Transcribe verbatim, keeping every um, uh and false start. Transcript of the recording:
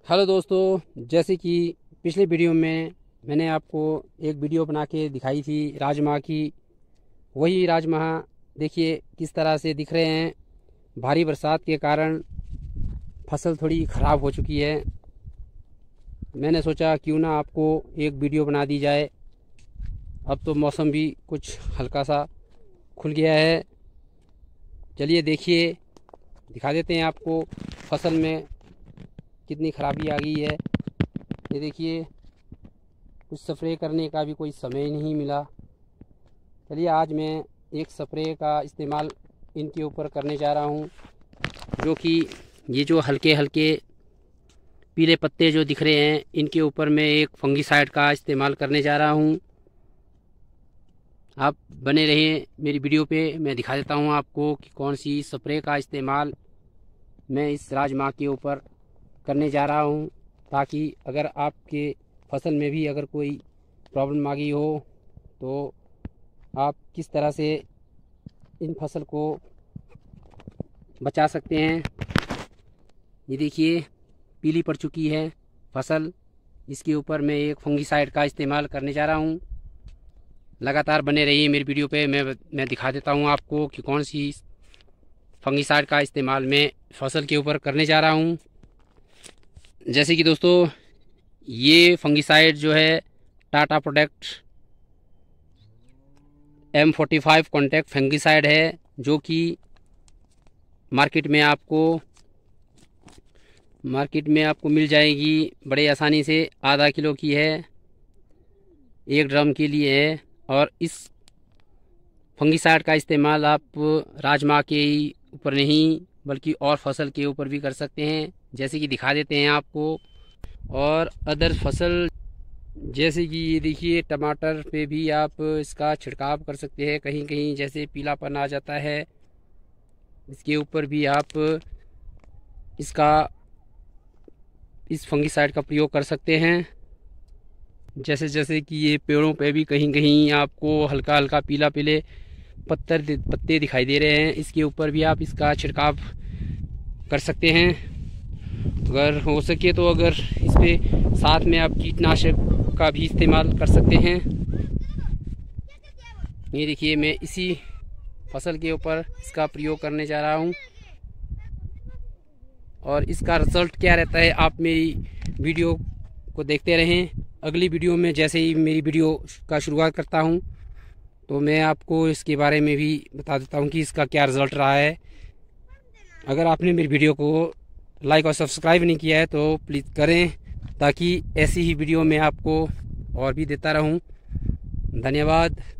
Hello दोस्तों, जैसे कि पिछले वीडियो में मैंने आपको एक वीडियो बना के दिखाई थी राजमा की। वही राजमा देखिए किस तरह से दिख रहे हैं। भारी बरसात के कारण फसल थोड़ी ख़राब हो चुकी है। मैंने सोचा क्यों ना आपको एक वीडियो बना दी जाए। अब तो मौसम भी कुछ हल्का सा खुल गया है। चलिए देखिए, दिखा देते हैं आपको फसल में कितनी खराबी आ गई है। ये देखिए, कुछ स्प्रे करने का भी कोई समय ही नहीं मिला। चलिए आज मैं एक स्प्रे का इस्तेमाल इनके ऊपर करने जा रहा हूँ, जो कि ये जो हल्के हल्के पीले पत्ते जो दिख रहे हैं, इनके ऊपर मैं एक फंगीसाइड का इस्तेमाल करने जा रहा हूँ। आप बने रहें मेरी वीडियो पे, मैं दिखा देता हूँ आपको कि कौन सी स्प्रे का इस्तेमाल मैं इस राजमा के ऊपर करने जा रहा हूँ, ताकि अगर आपके फसल में भी अगर कोई प्रॉब्लम आ गई हो तो आप किस तरह से इन फसल को बचा सकते हैं। ये देखिए पीली पड़ चुकी है फसल, इसके ऊपर मैं एक फंगीसाइड का इस्तेमाल करने जा रहा हूँ। लगातार बने रहिए मेरी वीडियो पे, मैं मैं दिखा देता हूँ आपको कि कौन सी फंगीसाइड का इस्तेमाल मैं फसल के ऊपर करने जा रहा हूँ। जैसे कि दोस्तों, ये फंगीसाइड जो है Tata product M forty five contact fungicide है, जो कि मार्केट में आपको मार्केट में आपको मिल जाएगी बड़े आसानी से। आधा किलो की है, एक ड्रम के लिए है। और इस फंगीसाइड का इस्तेमाल आप राजमा के ऊपर नहीं बल्कि और फसल के ऊपर भी कर सकते हैं, जैसे कि दिखा देते हैं आपको। और अदर फसल जैसे कि ये देखिए टमाटर पे भी आप इसका छिड़काव कर सकते हैं। कहीं कहीं जैसे पीलापन आ जाता है, इसके ऊपर भी आप इसका इस फंगीसाइड का प्रयोग कर सकते हैं। जैसे जैसे कि ये पेड़ों पे भी कहीं कहीं आपको हल्का हल्का पीला पीले पत्तर पत्ते दिखाई दे रहे हैं, इसके ऊपर भी आप इसका छिड़काव कर सकते हैं। अगर हो सके तो अगर इस पे साथ में आप कीटनाशक का भी इस्तेमाल कर सकते हैं। ये देखिए मैं इसी फसल के ऊपर इसका प्रयोग करने जा रहा हूँ, और इसका रिज़ल्ट क्या रहता है आप मेरी वीडियो को देखते रहें। अगली वीडियो में जैसे ही मेरी वीडियो का शुरुआत करता हूँ तो मैं आपको इसके बारे में भी बता देता हूँ कि इसका क्या रिज़ल्ट रहा है। अगर आपने मेरी वीडियो को लाइक और सब्सक्राइब नहीं किया है तो प्लीज़ करें, ताकि ऐसी ही वीडियो मैं आपको और भी देता रहूं। धन्यवाद।